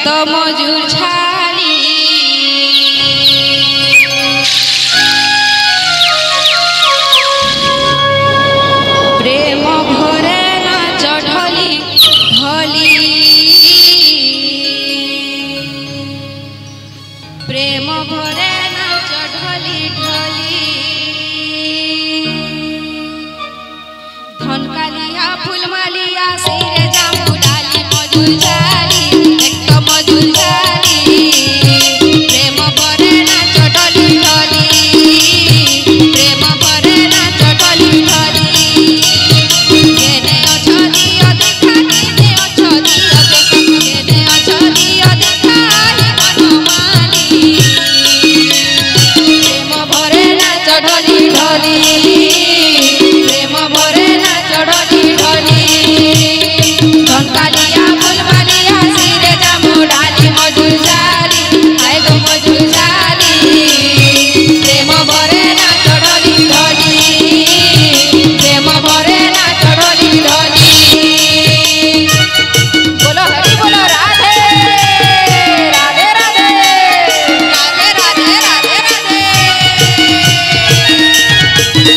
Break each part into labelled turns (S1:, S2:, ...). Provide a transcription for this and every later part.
S1: तो मजूर छाली प्रेम भरे नाच ढली ढली प्रेम भरे नाच ढली ढली धनकालिया फूलमालिया सिरे जामु डाली मजूर छाली एक तो मजूर छाली प्रेम भरे नाच ढली ढली प्रेम भरे नाच ढली ढली केने अछ दियो देखा केने अछ दियो देखा केने अछ दियो देखा मनमानी प्रेम भरे नाच ढली ढली प्रेम भरे नाच ढली ढली धनकालिया फूलमालिया सिरे जामु डाली मजूर छाली आए गो मजूर छाली प्रेम भरे नाच ढली ढली प्रेम भरे नाच ढली ढली बोलो हरि बोलो राधे राधे राधे राधे राधे राधे राधे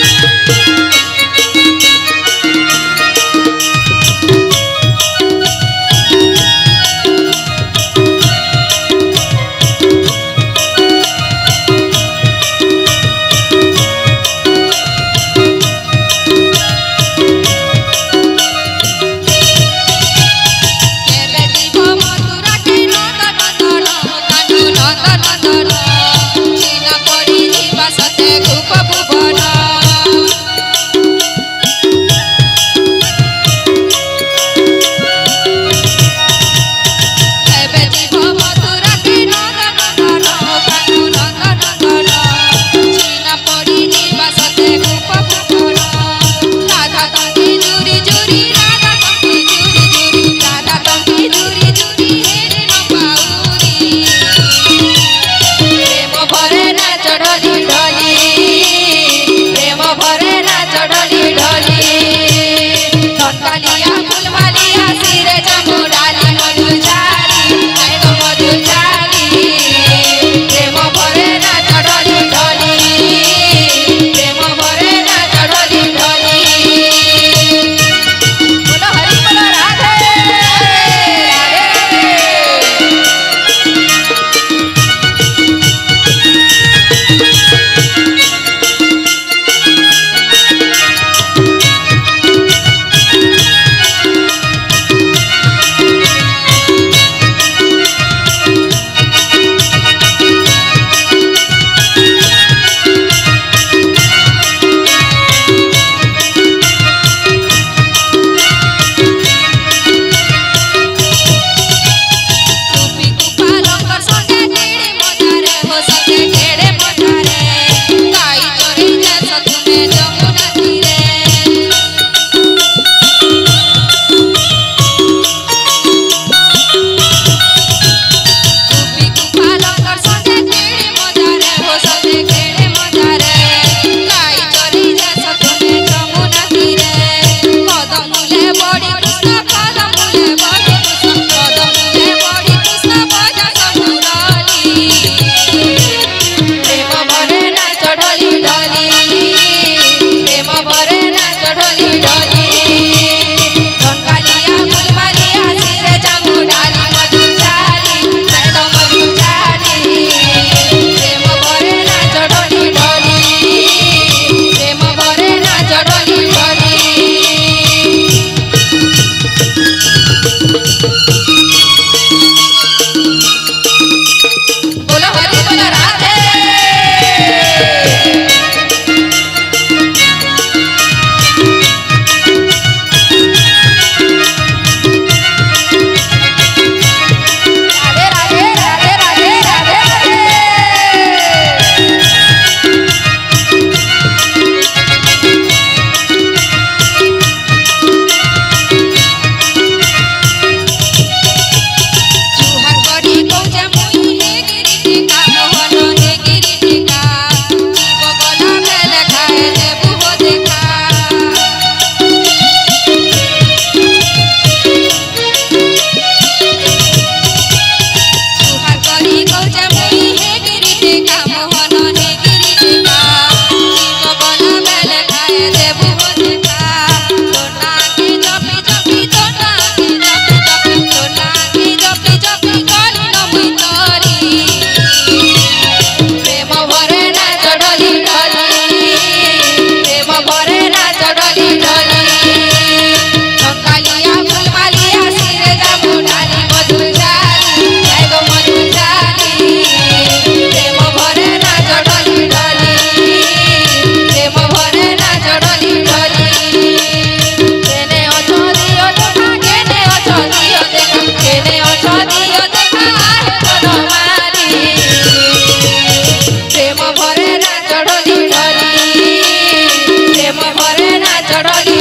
S1: चढ़ली